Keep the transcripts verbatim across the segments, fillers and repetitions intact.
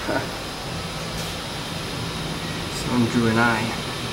Someone drew an eye.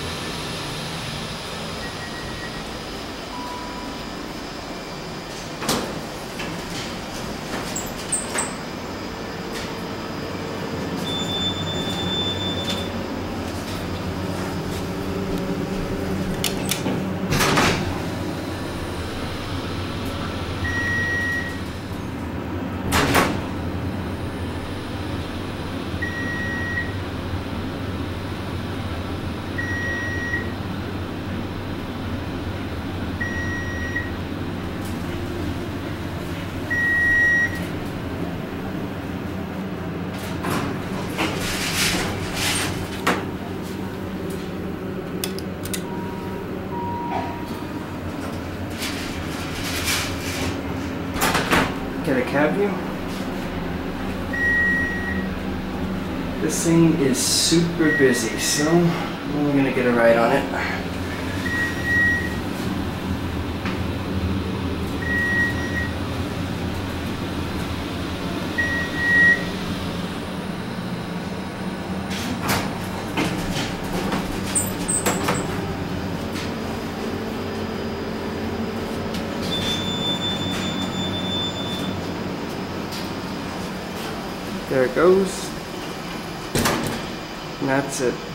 Get a cab view. This thing is super busy, so I'm only gonna get a ride on it. There it goes. And that's it.